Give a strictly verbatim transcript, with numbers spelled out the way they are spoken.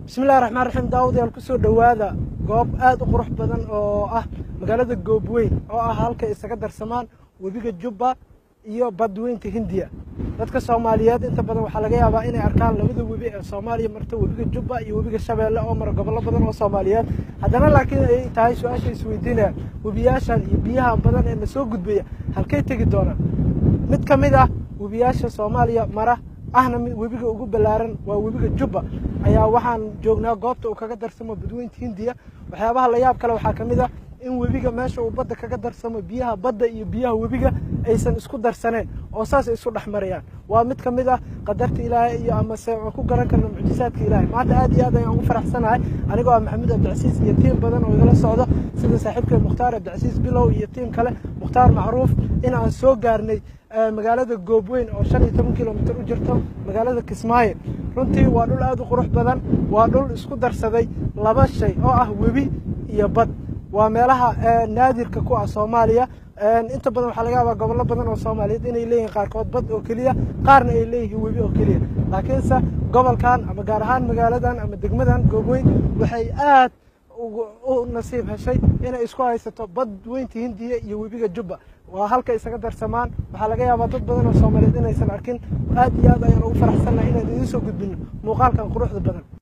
بسم الله الرحمن الرحيم داود يا الكسور دوادا قوب آد قروح بدن أو أه مقالة قوبوين أو أه هالك إستقدر سمان وبيجا جوبا iyo badweynta Hindiya dadka Soomaaliyeed inta badan waxa laga yaabaa inay arkaan labada webi ee Soomaaliya marta webiga Jubba iyo webiga Shabeelle oo mar gobollo badan oo Soomaaliyeed haddana laakiin ay tahay su'aasha isweydiinaya webiyaashan iyo biyaha badan ee soo gudbaya halkay tagi doonaan mid kamid ah webiyaasha Soomaaliya mara ahna webiga ugu balaaran waa webiga Jubba ayaa waxaan joognaa goobta uu kaga darsamo badweynta Hindiya waxyaabaha la yaab kale waxa kamid ah in webiga meesha uu badda kaga darsamo biyaha badda iyo biyaha webiga aysan isku darsaneen oo saas isku dhaxmarayaan waa mid kamid ah qadarta Ilaahay iyo ama se ku garan karno mucjisaadka Ilaahay maanta aad iyo aad ayaan ugu faraxsanahay anigoo Maxamed Abdulcasiis iyo tiim badan oo igala socdo sida saaxiibkay Mukhtaar Abdulcasiis Bilow iyo tiim kale Mukhtaar Macruuf in aan soo gaarnay magaalada Goobweyn oo shan iyo toban kiiloomitir u jirto magaalada Kismaayo runtii waa dhul aad u qurux badan waa dhul isku darsaday laba shay oo ah webi iyo bad waa meelaha naadirka ku ah Soomaaliya inta badan waxa laga yaabaa gobollo badan oo Soomaaliyeed inay leeyihiin qaarkood bad oo kaliya qaarna ay leeyihiin webi oo kaliya laakiin sa gobolkan ama gaar ahaan magaaladan ama degmadan Goobweyn waxay aad u nasiib heshay inay isku haysato badweynta Hindiya iyo webiga Jubba waa halka isaga darsamaan waxa laga yaabaa dad badan oo Soomaaliyeed inaysan arkin aad iyo aad ayaan ugu faraxsanahay inaan idin soo gudbino muuqaalkan quruxda badan